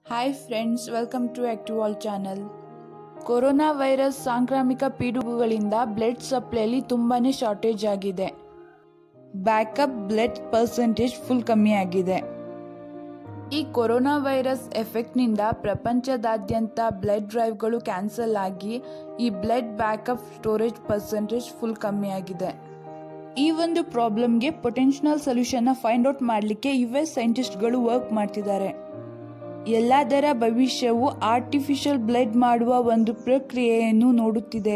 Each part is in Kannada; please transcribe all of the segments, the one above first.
Hi friends, welcome to active all channel. Corona virus ಸಾಂಕ್ರಾಮಿಕ ಪಿಡುಗುಗಳಿಂದ ಬ್ಲಡ್ ಸಪ್ಲೈಲಿ ತುಂಬಾನೇ ಶಾರ್ಟೇಜ್ ಆಗಿದೆ. ಬ್ಯಾಕಪ್ ಬ್ಲಡ್ ಪರ್ಸೆಂಟೇಜ್ ಫುಲ್ ಕಮ್ಮಿ ಆಗಿದೆ. ಈ ಕೊರೋನಾ ವೈರಸ್ ಎಫೆಕ್ಟ್ನಿಂದ ಪ್ರಪಂಚದಾದ್ಯಂತ ಬ್ಲಡ್ ಡ್ರೈವ್ಗಳು ಕ್ಯಾನ್ಸಲ್ ಆಗಿ ಈ blood backup storage percentage full ಕಮ್ಮಿ ಆಗಿದೆ. ಈ ಒಂದು ಪ್ರಾಬ್ಲಮ್ಗೆ ಪೊಟೆನ್ಷಿಯಲ್ ಸೊಲ್ಯೂಷನ್ ಫೈಂಡ್ ಔಟ್ ಮಾಡಲಿಕ್ಕೆ US ಸೈಂಟಿಸ್ಟ್ಗಳು ವರ್ಕ್ ಮಾಡ್ತಿದ್ದಾರೆ. ಎಲ್ಲದರ ಭವಿಷ್ಯವು ಆರ್ಟಿಫಿಷಿಯಲ್ ಬ್ಲಡ್ ಮಾಡುವ ಒಂದು ಪ್ರಕ್ರಿಯೆಯನ್ನು ನೋಡುತ್ತಿದೆ.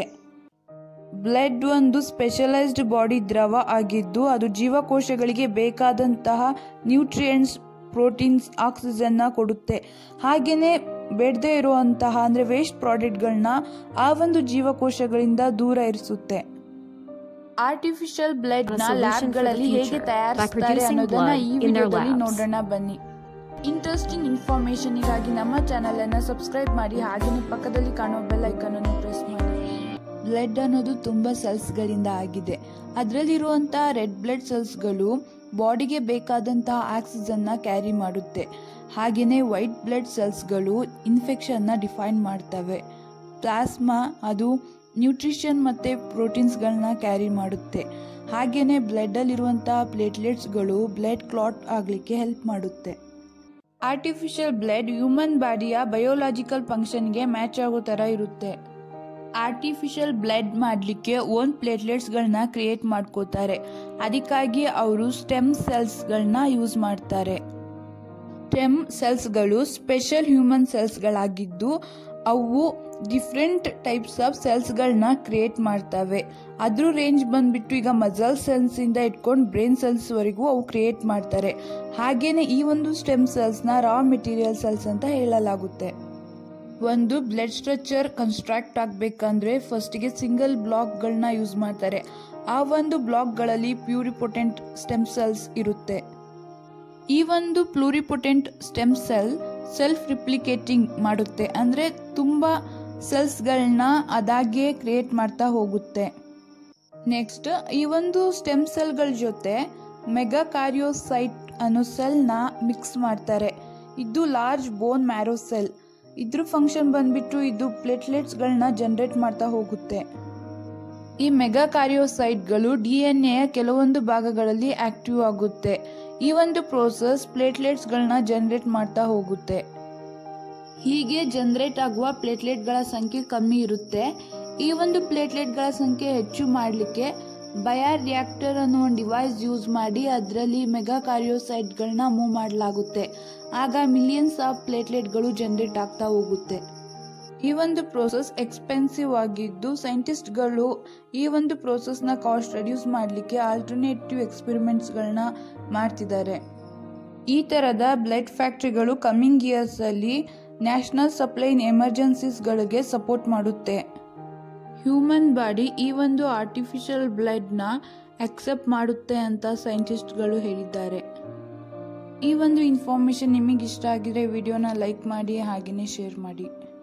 ಬ್ಲಡ್ ಒಂದು ಸ್ಪೆಷಲೈಸ್ಡ್ ಬಾಡಿ ದ್ರವ ಆಗಿದ್ದು ಅದು ಜೀವಕೋಶಗಳಿಗೆ ಬೇಕಾದಂತಹ ನ್ಯೂಟ್ರಿಯೆಂಟ್ಸ್, ಪ್ರೋಟೀನ್ಸ್, ಆಕ್ಸಿಜನ್ ಕೊಡುತ್ತೆ. ಹಾಗೇನೆ ಬೇಡದೇ ಇರುವಂತಹ ಅಂದ್ರೆ ವೇಸ್ಟ್ ಪ್ರಾಡಕ್ಟ್ಗಳನ್ನ ಆ ಒಂದು ಜೀವಕೋಶಗಳಿಂದ ದೂರ ಇರಿಸುತ್ತೆ. ಆರ್ಟಿಫಿಷಿಯಲ್ ಬ್ಲಡ್ ನ ಲ್ಯಾಬ್ಗಳಲ್ಲಿ ಹೇಗೆ ತಯಾರಿಸುತ್ತಾರೆ ಅನ್ನೋದನ್ನ ಈ ವಿಡಿಯೋದಲ್ಲಿ ನೋಡೋಣ ಬನ್ನಿ. ಇಂಟ್ರೆಸ್ಟಿಂಗ್ ಇನ್ಫಾರ್ಮೇಶನ್ಗಾಗಿ ನಮ್ಮ ಚಾನೆಲ್ ಅನ್ನು ಸಬ್ಸ್ಕ್ರೈಬ್ ಮಾಡಿ, ಹಾಗೆಯೇ ಪಕ್ಕದಲ್ಲಿ ಕಾಣುವ ಬೆಲ್ ಐಕಾನ್ ಅನ್ನು ಪ್ರೆಸ್ ಮಾಡಿ. ಬ್ಲಡ್ ಅನ್ನೋದು ತುಂಬಾ ಸೆಲ್ಸ್ ಗಳಿಂದ ಆಗಿದೆ. ಅದರಲ್ಲಿರುವಂತಹ ರೆಡ್ ಬ್ಲಡ್ ಸೆಲ್ಸ್ಗಳು ಬಾಡಿಗೆ ಬೇಕಾದಂತಹ ಆಕ್ಸಿಜನ್ ನ ಕ್ಯಾರಿ ಮಾಡುತ್ತೆ. ಹಾಗೆಯೇ ವೈಟ್ ಬ್ಲಡ್ ಸೆಲ್ಸ್ಗಳು ಇನ್ಫೆಕ್ಷನ್ ನ ಡಿಫೈನ್ ಮಾಡ್ತವೆ. ಪ್ಲಾಸ್ಮಾ ಅದು ನ್ಯೂಟ್ರಿಷನ್ ಮತ್ತೆ ಪ್ರೋಟೀನ್ಸ್ಗಳನ್ನ ಕ್ಯಾರಿ ಮಾಡುತ್ತೆ. ಹಾಗೆಯೇ ಬ್ಲಡ್ ಅಲ್ಲಿರುವಂತಹ ಪ್ಲೇಟ್ಲೆಟ್ಸ್ಗಳು ಬ್ಲಡ್ ಕ್ಲಾಟ್ ಆಗ್ಲಿಕ್ಕೆ ಹೆಲ್ಪ್ ಮಾಡುತ್ತೆ. ಆರ್ಟಿಫಿಷಿಯಲ್ ಬ್ಲಡ್ ಹ್ಯೂಮನ್ ಬಾಡಿಯ ಬಯೋಲಾಜಿಕಲ್ ಫಂಕ್ಷನ್ಗೆ ಮ್ಯಾಚ್ ಆಗೋ ತರ ಇರುತ್ತೆ. ಆರ್ಟಿಫಿಷಿಯಲ್ ಬ್ಲಡ್ ಮಾಡಲಿಕ್ಕೆ ಓನ್ ಪ್ಲೇಟ್ಲೆಟ್ಸ್ಗಳನ್ನ ಕ್ರಿಯೇಟ್ ಮಾಡ್ಕೋತಾರೆ. ಅದಕ್ಕಾಗಿ ಅವರು ಸ್ಟೆಮ್ ಸೆಲ್ಸ್ಗಳನ್ನ ಯೂಸ್ ಮಾಡ್ತಾರೆ. ಸ್ಟೆಮ್ ಸೆಲ್ಸ್ಗಳು ಸ್ಪೆಷಲ್ ಹ್ಯೂಮನ್ ಸೆಲ್ಸ್ಗಳಾಗಿದ್ದು ಅವು ಡಿಫ್ರೆಂಟ್ ಟೈಪ್ಸ್ ಆಫ್ ಸೆಲ್ಸ್ಗಳನ್ನ ಕ್ರಿಯೇಟ್ ಮಾಡ್ತವೆ. ಅದ್ರ ರೇಂಜ್ ಬಂದ್ಬಿಟ್ಟು ಈಗ ಮಸಲ್ ಸೆಲ್ಸ್ ಇಂದ ಇಟ್ಕೊಂಡು ಬ್ರೈನ್ ಸೆಲ್ಸ್ ವರೆಗೂ ಅವು ಕ್ರಿಯೇಟ್ ಮಾಡ್ತಾರೆ. ಹಾಗೇನೆ ಈ ಒಂದು ಸ್ಟೆಮ್ ಸೆಲ್ಸ್ ನ ರಾ ಮೆಟೀರಿಯಲ್ ಸೆಲ್ಸ್ ಅಂತ ಹೇಳಲಾಗುತ್ತೆ. ಒಂದು ಬ್ಲಡ್ ಸ್ಟ್ರಕ್ಚರ್ ಕನ್ಸ್ಟ್ರಕ್ಟ್ ಆಗ್ಬೇಕಂದ್ರೆ ಫಸ್ಟ್ ಗೆ ಸಿಂಗಲ್ ಬ್ಲಾಕ್ ಗಳನ್ನ ಯೂಸ್ ಮಾಡ್ತಾರೆ. ಆ ಒಂದು ಬ್ಲಾಕ್ ಗಳಲ್ಲಿ ಪ್ಯೂರಿಪೊಟೆಂಟ್ ಸ್ಟೆಮ್ ಸೆಲ್ಸ್ ಇರುತ್ತೆ. ಈ ಒಂದು ಪ್ಲೂರಿಪೊಟೆಂಟ್ ಸ್ಟೆಮ್ ಸೆಲ್ಫ್ ರಿಪ್ಲಿಕೇಟಿಂಗ್ ಮಾಡುತ್ತೆ. ಅಂದ್ರೆ ತುಂಬಾ ಸೆಲ್ಸ್ಗಳನ್ನ ಅದಾಗೆ ಕ್ರಿಯೇಟ್ ಮಾಡ್ತಾ ಹೋಗುತ್ತೆ. ನೆಕ್ಸ್ಟ್ ಈ ಒಂದು ಸ್ಟೆಮ್ ಸೆಲ್ಗಳ ಜೊತೆ ಮೆಗಾಕಾರಿಯೋಸೈಟ್ ಅನ್ನೋ ಸೆಲ್ ನ ಮಿಕ್ಸ್ ಮಾಡ್ತಾರೆ. ಇದು ಲಾರ್ಜ್ ಬೋನ್ ಮ್ಯಾರೋ ಸೆಲ್. ಇದ್ರ ಫಂಕ್ಷನ್ ಬಂದ್ಬಿಟ್ಟು ಇದು ಪ್ಲೇಟ್ಲೆಟ್ಸ್ಗಳನ್ನ ಜನರೇಟ್ ಮಾಡ್ತಾ ಹೋಗುತ್ತೆ. ಈ ಮೆಗಾಕಾರಿಯೋಸೈಟ್ಗಳು DNA ಕೆಲವೊಂದು ಭಾಗಗಳಲ್ಲಿ ಆಕ್ಟಿವ್ ಆಗುತ್ತೆ. ಈ ಒಂದು ಪ್ರೋಸೆಸ್ ಪ್ಲೇಟ್ಲೆಟ್ಸ್ಗಳನ್ನ ಜನರೇಟ್ ಮಾಡ್ತಾ ಹೋಗುತ್ತೆ. ಹೀಗೆ ಜನರೇಟ್ ಆಗುವ ಪ್ಲೇಟ್ಲೆಟ್ಗಳ ಸಂಖ್ಯೆ ಕಮ್ಮಿ ಇರುತ್ತೆ. ಈ ಒಂದು ಪ್ಲೇಟ್ಲೆಟ್ಗಳ ಸಂಖ್ಯೆ ಹೆಚ್ಚು ಮಾಡಲಿಕ್ಕೆ ಬಯೋರಿಯಾಕ್ಟರ್ ಅನ್ನೋ ಒಂದು ಡಿವೈಸ್ ಯೂಸ್ ಮಾಡಿ ಅದರಲ್ಲಿ ಮೆಗಾಕಾರಿಯೋಸೈಟ್ಗಳನ್ನ ಮೂವ್ ಮಾಡಲಾಗುತ್ತೆ. ಆಗ ಮಿಲಿಯನ್ಸ್ ಆಫ್ ಪ್ಲೇಟ್ಲೆಟ್ಗಳು ಜನರೇಟ್ ಆಗ್ತಾ ಹೋಗುತ್ತೆ. ಈ ಒಂದು ಪ್ರೋಸೆಸ್ ಎಕ್ಸ್ಪೆನ್ಸಿವ್ ಆಗಿದ್ದು ಸೈಂಟಿಸ್ಟ್ಗಳು ಈ ಒಂದು ಪ್ರೋಸೆಸ್ನ ಕಾಸ್ಟ್ ರೆಡ್ಯೂಸ್ ಮಾಡಲಿಕ್ಕೆ ಆಲ್ಟರ್ನೇಟಿವ್ ಎಕ್ಸ್ಪೆರಿಮೆಂಟ್ಸ್ಗಳನ್ನ ಮಾಡ್ತಿದ್ದಾರೆ. ಈ ತರದ ಬ್ಲಡ್ ಫ್ಯಾಕ್ಟರಿಗಳು ಕಮಿಂಗ್ ಇಯರ್ಸ್ ಅಲ್ಲಿ ನ್ಯಾಷನಲ್ ಸಪ್ಲೈ ಎಮರ್ಜೆನ್ಸೀಸ್ಗಳಿಗೆ ಸಪೋರ್ಟ್ ಮಾಡುತ್ತೆ. ಹ್ಯೂಮನ್ ಬಾಡಿ ಈ ಒಂದು ಆರ್ಟಿಫಿಷಿಯಲ್ ಬ್ಲಡ್ ನ ಅಕ್ಸೆಪ್ಟ್ ಮಾಡುತ್ತೆ ಅಂತ ಸೈಂಟಿಸ್ಟ್ಗಳು ಹೇಳಿದ್ದಾರೆ. ಈ ಒಂದು ಇನ್ಫಾರ್ಮೇಶನ್ ನಿಮಗೆ ಇಷ್ಟ ಆಗಿದ್ರೆ ವಿಡಿಯೋನ ಲೈಕ್ ಮಾಡಿ, ಹಾಗೆಯೇ ಶೇರ್ ಮಾಡಿ.